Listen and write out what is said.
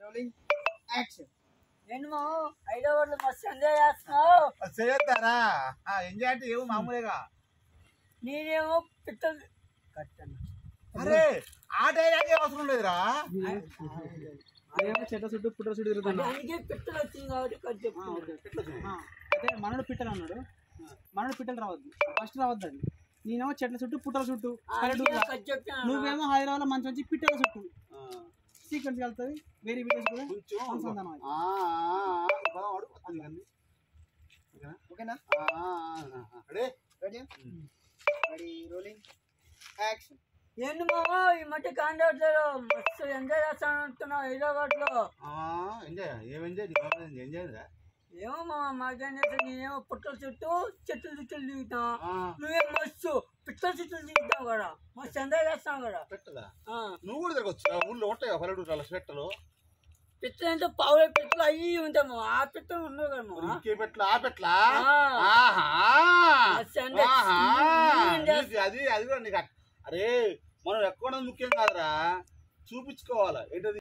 Rolling action. నేను హైదరాబాద్ లో మస్తు ఎంజాయ్ చేస్తున్నావు. చేస్తారా? ఎంజాయ్ అంటే ఏమో మామూలుగా. నేనేమో పిట్టలు కట్టాను. అరే ఆ డైలాగ్ అవసరం లేదురా. అదేమో చెట్ల చుట్టూ పుట్ట చుట్టూ తిరుగుతున్నా. అందుకే పిట్టలు వచ్చింది కాబట్టి కట్ చెప్తున్నా. అయితే మనడు పిట్టలు అన్నాడు. మనడు పిట్టలు రావద్దు, ఫస్ట్ రావద్దు అది. నేనేమో చెట్ల చుట్టూ పుట్టల చుట్టూ కట్ చెప్తాను. నువ్వేమో హైదరాబాద్ లో మంచి మంచి పిట్టల చుట్టూ సీక్వెన్స్ వెళ్తుంది. వేరే వీడియోస్ కూడా అనుసంధానం. ఓకేనా? Ready rolling action. ఏంటి మామ ఈ మధ్య కాంటాక్ట్ మస్తు ఎంజాయ్ చేస్తాను అంటున్నావు హైదరాబాద్ లో. ఎంజాయ్ ఏం ఎంజాయ్ ఎంజాయ్ ఏమో మామ మాకేం చేస్తా. నేనేమో పుట్టల చుట్టూ చెట్లు చుట్టూ దిగుతా. నువ్వేం మస్తు పిట్టల చుట్టూ దిగుతావు కదా, మస్తు ఎంజాయ్ చేస్తావు కదా. పెట్టదా? నువ్వు కూడా తిరగచ్చు. ఊళ్ళో ఉంటాయి పల్లెటూరు పెట్టలు. పిట్టలు అంటే పావుల పిట్టలు అయ్యి ఉంటాము. ఆ పిట్టలు ఉండవు కదా మామ. ఇంకే పెట్టలు ఆ పెట్టలా? అది కూడా నీకు. అరే మనం ఎక్కడ ముఖ్యం కాదురా, చూపించుకోవాలా ఏంటది.